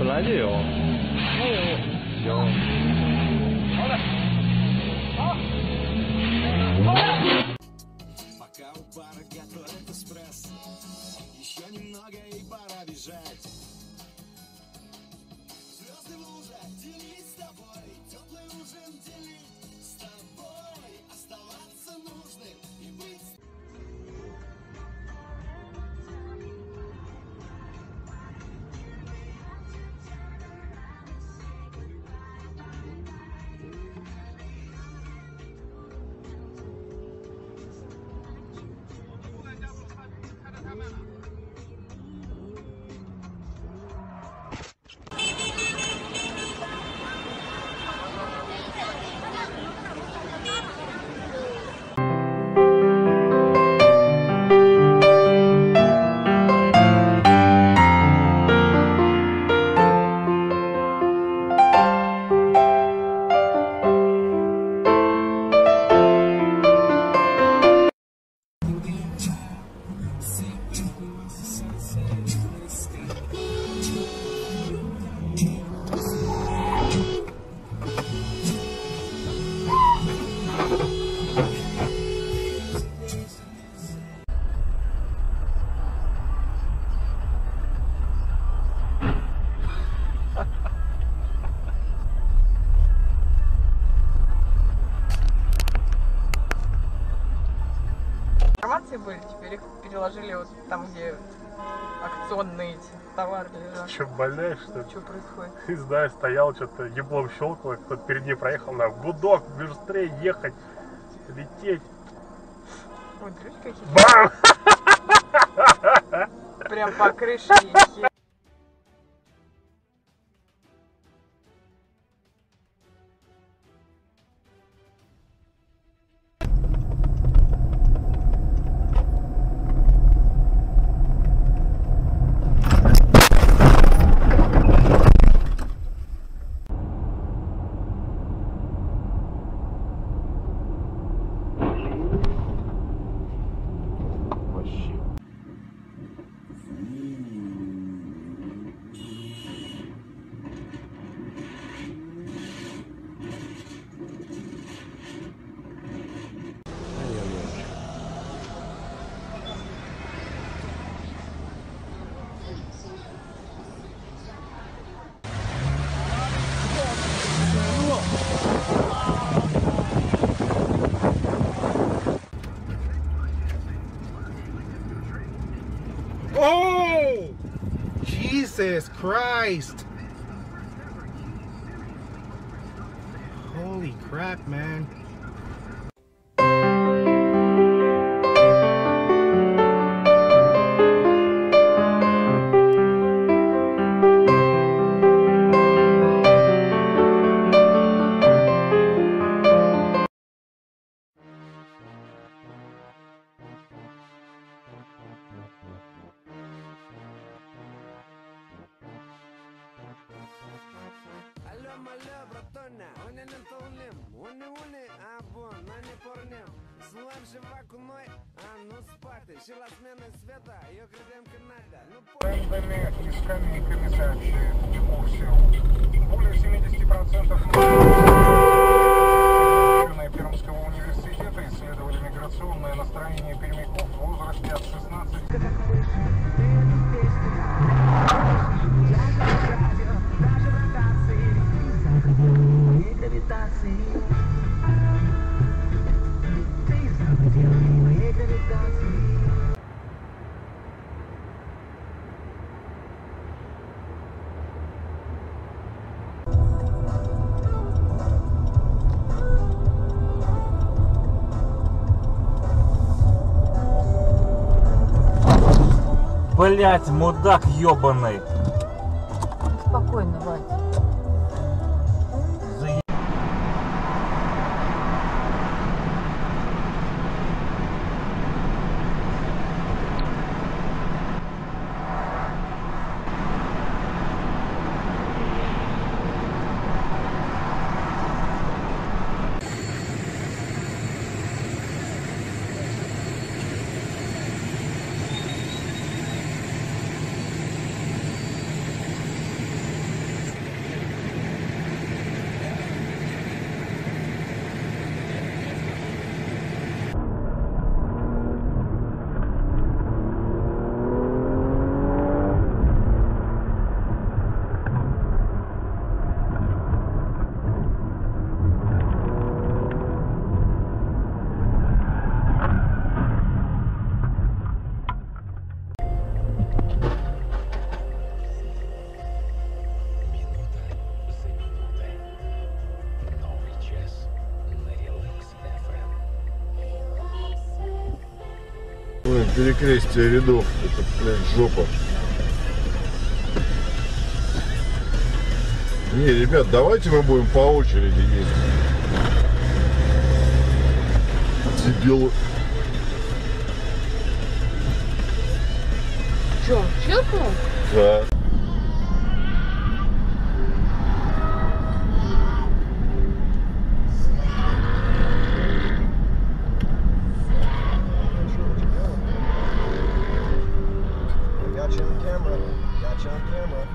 本来就有。有。好嘞。好。好嘞。 Пока у пара готовят эспрессо, еще немного и пора бежать. Звезды в луже, делить с тобой, теплый ужин делить с тобой, оставаться нужным и быть. Информации были, теперь их переложили вот там, где акционные эти товары лежат. Че, больная, что ли? Что происходит? Не знаю, стоял, что-то еблом щелкало, кто-то перед ней проехал, на гудок, быстрее ехать, лететь. Ой, дрючки какие-то. Бам! Прям по крыше ехи. Oh! Jesus Christ! Holy crap, man. Алло, братоня, он не толнем, уни, а бон, но не порнем. Слуем живакуной, а ну спати, сила смены света, ее креденка надо. Брендами и скамейками сообщает экскурсию. Более 70% Пермского университета исследовали миграционное настроение пермяков в возрасте от 16 Блять, мудак ёбаный. Спокойно, Вань. Блин, перекрестие рядов. Это, блин, жопа. Не, ребят, давайте мы будем по очереди ездить. Дебилы. Че, честно? Да. Got you on camera. Got you on camera.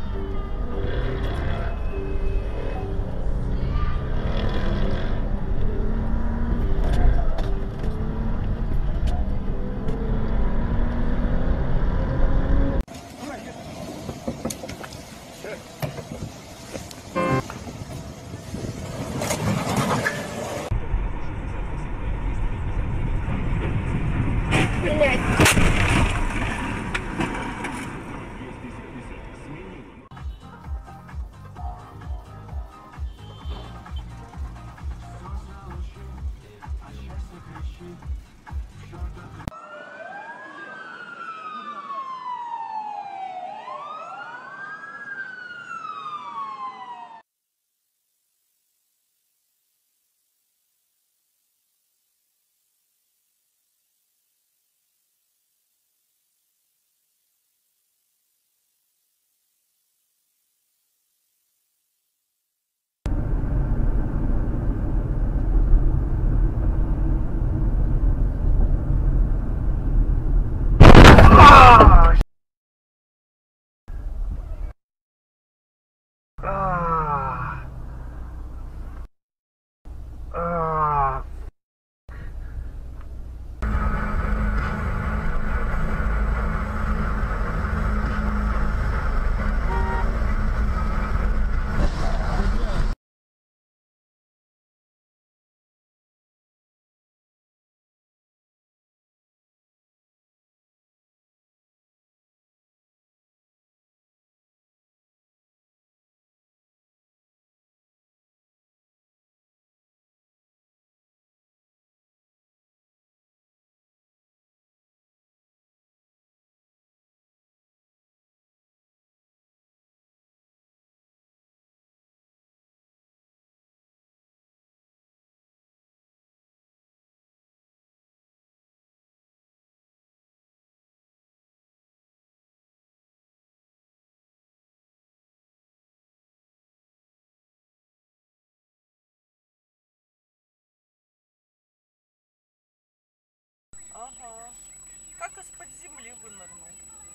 Ага. Как из-под земли вынырнул.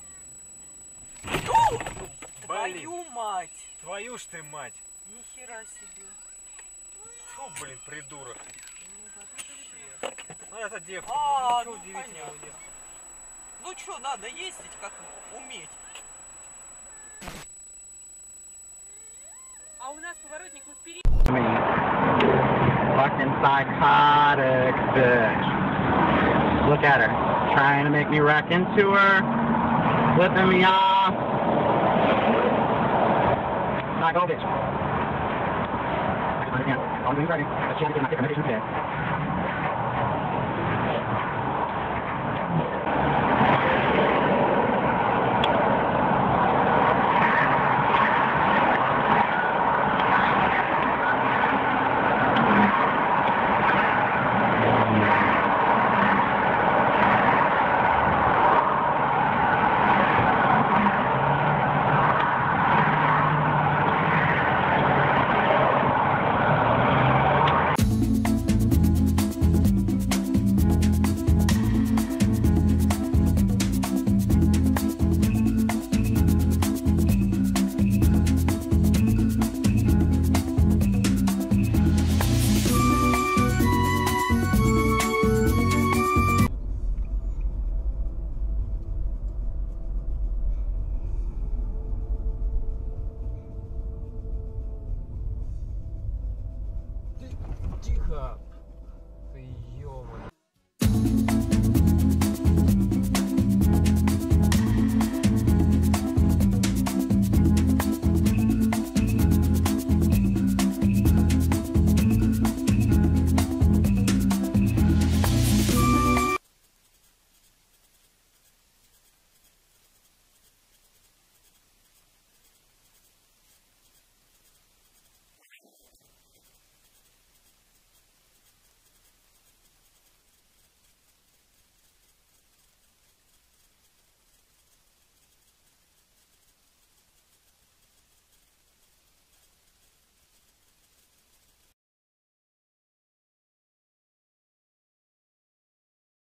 Твою мать! Твою ж ты мать. Нихера себе. Фу, блин, придурок. Ну, вообще. Ну это девка. А, Ничего ну, удивительного понятно. нет. Ну что, надо ездить, как уметь. А у нас поворотник вот впереди. Fucking psychotic bitch. Look at her. Trying to make me wreck into her. Flipping me off. Psycho bitch. Again. I'm doing ready. Let's get my medication today. Тихо.